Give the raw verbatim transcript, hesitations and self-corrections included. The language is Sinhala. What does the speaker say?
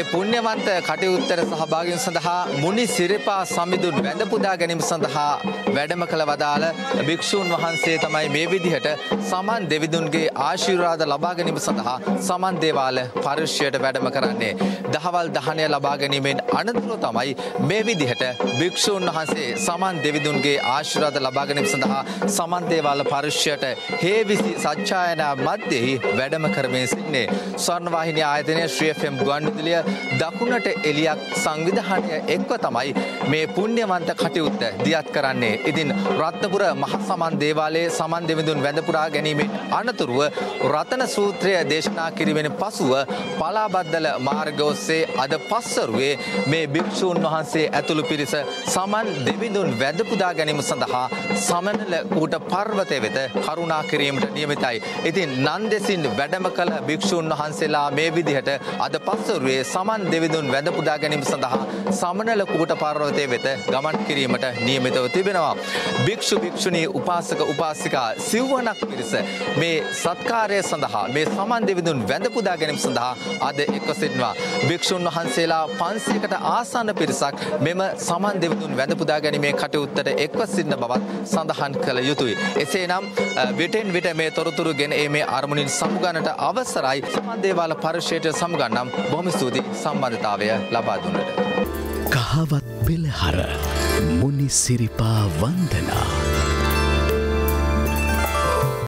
මේ පුණ්‍යවන්ත කටයුත්තට සහභාගී සඳහා මුනි සිරිපා සමිඳුන් වැඳ පුදා ගැනීම සඳහා වැඩම කළ වදාළ භික්ෂූන් වහන්සේ තමයි මේ විදිහට සමන් දෙවිඳුන්ගේ ආශිර්වාද ලබා ගැනීම සඳහා සමන් දේවාල පරිශ්‍රයට වැඩම කරන්නේ. දහවල් දහනය ලබා ගැනීමෙන් අනතුරුව තමයි මේ විදිහට භික්ෂූන් වහන්සේ සමන් දෙවිඳුන්ගේ ආශිර්වාද ලබා ගැනීම සඳහා සමන් දේවාල පරිශ්‍රයට හේවිසි සච්ඡායනා මැදෙහි වැඩම කරමින් සිටින්නේ. ස්වර්ණවාහිනී ආයතනයේ ශ්‍රී එෆ් එම් ගුවන්විදුලිය දකුණට එළියක් සංවිධානය එක්ව තමයි මේ පුණ්‍යවන්ත කටයුත්ත දියත් කරන්නේ. ඉතින් රත්නපුර මහ සමන් දේවාලයේ සමන් දෙවිඳුන් වැඳ පුරා ගැනීමෙන් අනතුරුව රතන සූත්‍රය දේශනා කිරීමෙන් පසුව පලාබද්දල මාර්ගය ඔස්සේ අද පස්වරුවේ මේ භික්ෂූන් වහන්සේ ඇතුළු පිරිස සමන් දෙවිඳුන් වැඳ පුදා ගැනීම සඳහා සමනල කූට පර්වතය වෙත කරුණා කිරීමට නියමිතයි. ඉතින් නන්දෙසින් වැඩම කළ භික්ෂූන් වහන්සේලා මේ විදිහට අද පස්වරුවේ සමන් දෙවිඳුන් වැඳ පුදා ගැනීම සඳහා සමනල කූට පර්වතය වෙත ගමන් කිරීමට නියමිතව තිබෙනවා. භික්ෂු භික්ෂුණී උපාසක උපාසිකා සිව්වනක් පිරිස මේ සත්කාරය සඳහා මේ සමන් දෙවිඳුන් වැඳ පුදා ගැනීම සඳහා අද එක්ව සිටිනවා. භික්ෂුන් වහන්සේලා පන්සියයකට ආසන්න පිරිසක් මෙම සමන් දෙවිඳුන් වැඳ පුදා ගැනීමේ කටයුත්තට එක්ව සිටින බවත් සඳහන් කළ යුතුයි. එසේනම් විටෙන් විට මේ තොරතුරු ගෙන ඒමේ අරමුණින් සමුගන්නට අවසරයි. සමන් දේවාල පරිශ්‍රයට සමුගන්නම්. බොහොම ස්තුතියි සම්බන්ධතාවය ලබා දුන්නට. කහවත් පෙළහර මුනි සිරිපා වන්දනා